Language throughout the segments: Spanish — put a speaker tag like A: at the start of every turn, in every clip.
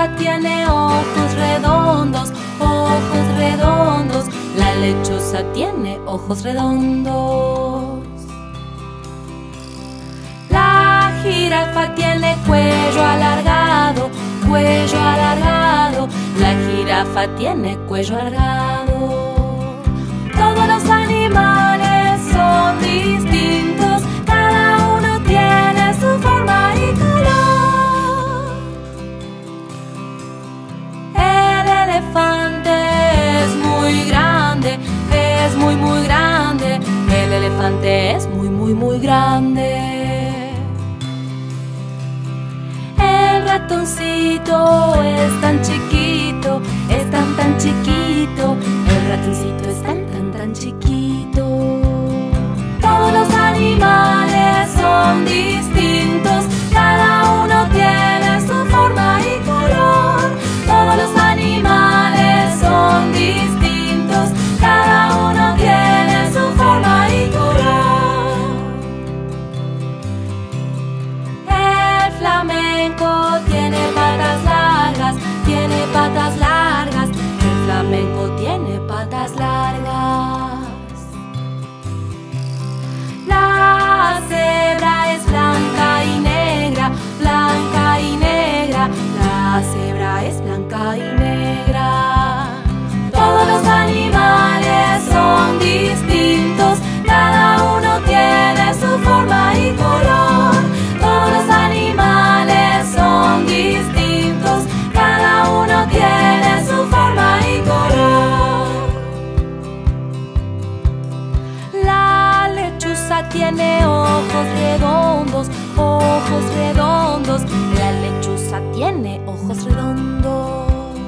A: lechuza tiene ojos redondos, ojos redondos. La lechuza tiene ojos redondos. La jirafa tiene cuello alargado, cuello alargado. La jirafa tiene cuello alargado. Todos los animales son distintos, cada uno tiene su forma y color. El elefante es muy grande, es muy grande. El elefante es muy grande. El ratoncito es tan chiquito, es tan chiquito. El ratoncito es tan chiquito. Todos los animales son distintos, cada uno tiene su forma y color. Todos los animales son distintos, cada uno tiene su forma y color. El flamenco tiene patas largas, tiene patas largas. El flamenco tiene patas largas. La cebra es blanca y negra, blanca y negra. La cebra es blanca y negra. Todos los animales son distintos, cada uno tiene su forma y color. Todos los animales son distintos, cada uno tiene su forma y color. La lechuza tiene ojos redondos, ojos redondos. La lechuza tiene ojos redondos.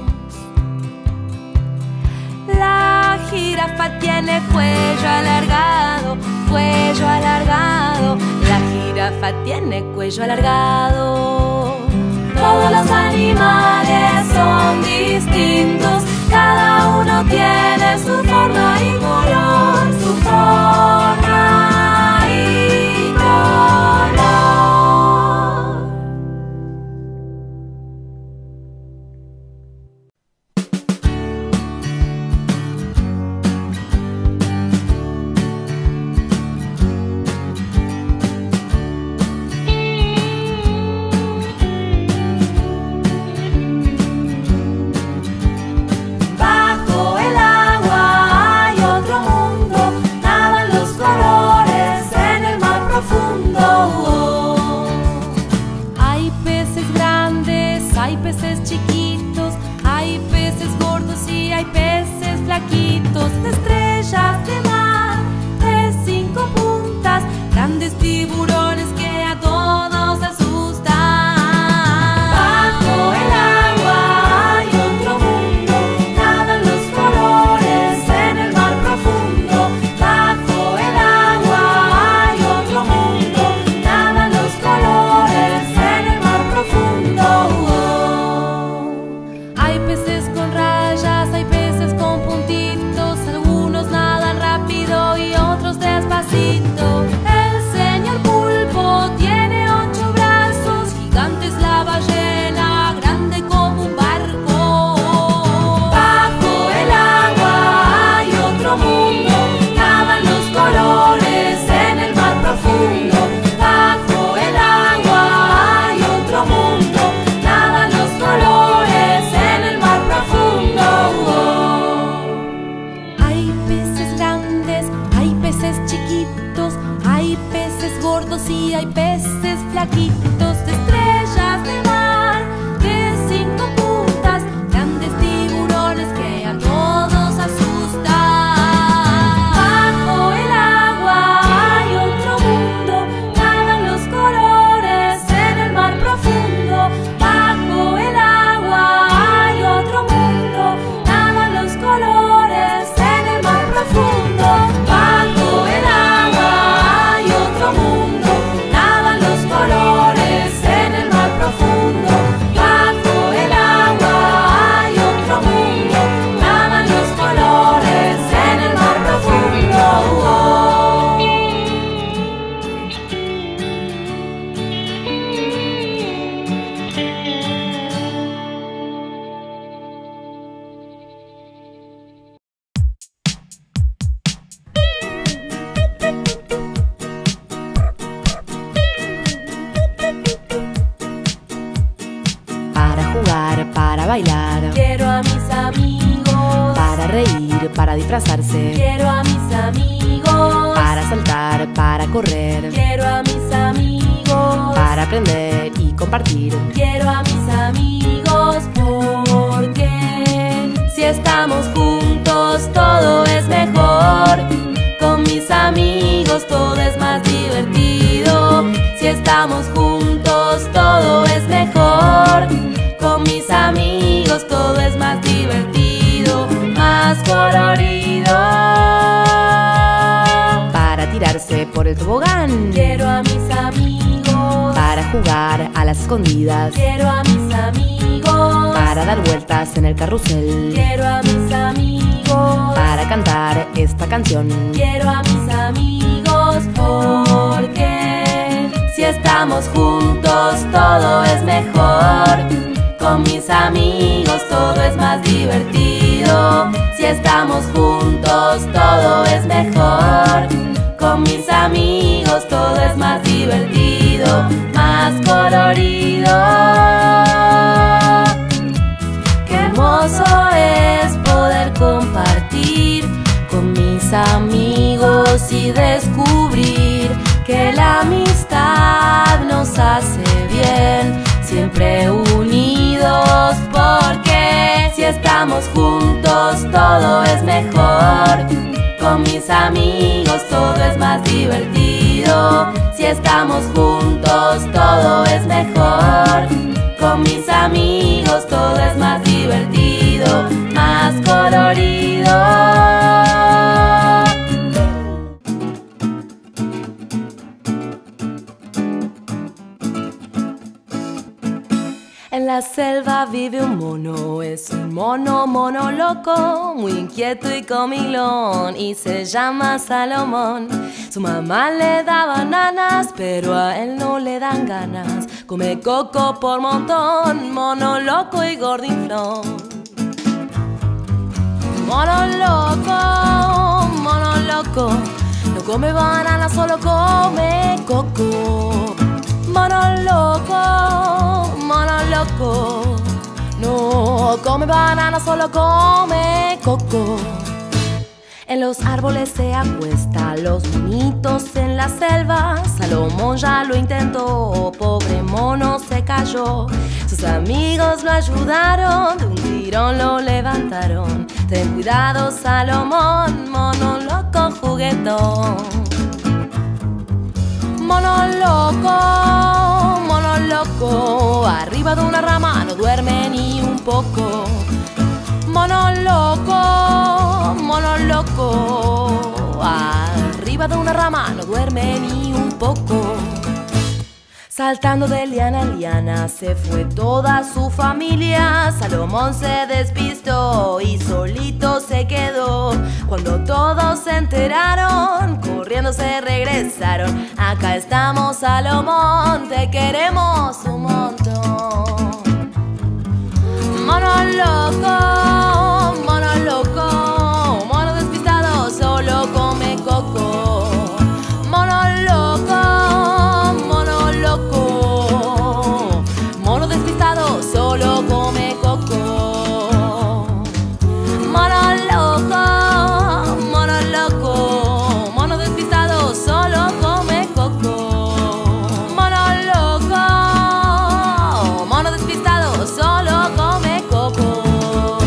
A: La jirafa tiene cuello alargado, cuello alargado. La jirafa tiene cuello alargado. Todos los animales son distintos, cada uno tiene su forma y color, su forma y color. reír, para disfrazarse.
B: Quiero a mis amigos.
A: Para saltar, para correr.
B: Quiero a mis amigos.
A: Para aprender y compartir.
B: Quiero a mis amigos porque si estamos juntos todo es mejor. Con mis amigos todo es más divertido. Si estamos juntos todo es mejor. Con mis amigos todo es más divertido, más colorido.
A: Para tirarse por el tobogán.
B: Quiero a mis amigos.
A: Para jugar a las escondidas.
B: Quiero a mis amigos.
A: Para dar vueltas en el carrusel.
B: Quiero a mis amigos.
A: Para cantar esta canción.
B: Quiero a mis amigos porque si estamos juntos todo es mejor. Con mis amigos todo es más divertido. Si estamos juntos todo es mejor. Con mis amigos todo es más divertido, más colorido. Qué hermoso es poder compartir con mis amigos y descubrir que la amistad nos hace bien, siempre unidos, porque si estamos juntos todo es mejor. Con mis amigos todo es más divertido. Si estamos juntos todo es mejor. Con mis amigos todo es más divertido, más colorido.
A: En la selva vive un mono, es un mono loco, muy inquieto y comilón, y se llama Salomón. Su mamá le da bananas, pero a él no le dan ganas. Come coco por montón, mono loco y gordinflón. Mono loco, no come banana, solo come coco. Mono loco, no come banana, solo come coco. En los árboles se acuesta, los monitos en la selva. Salomón ya lo intentó, pobre mono se cayó. Sus amigos lo ayudaron, de un tirón lo levantaron. Ten cuidado, Salomón, mono loco juguetón. Mono loco, arriba de una rama no duerme ni un poco. Mono loco, arriba de una rama no duerme ni un poco. Saltando de liana en liana se fue toda su familia. Salomón se despistó y solito se quedó. Cuando todos se enteraron, corriendo se regresaron. Acá estamos, Salomón, te queremos un montón. Mono loco, mono despistado, solo come coco. Mono loco, mono despistado, solo come coco. Mono loco, mono despistado, solo come coco. Mono loco, mono despistado, solo come coco.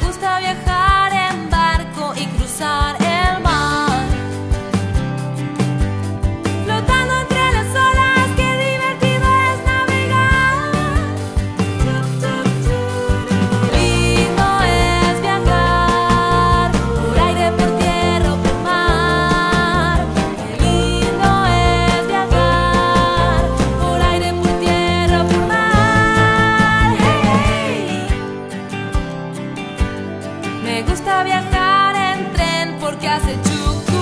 A: gusta viajar en barco y cruzar el mar, flotando entre las olas, qué divertido es navegar. Lindo es viajar por aire, por tierra o por mar. Qué lindo es viajar por aire, por tierra o por mar. Hey. Me gusta viajar en tren porque hace chucu.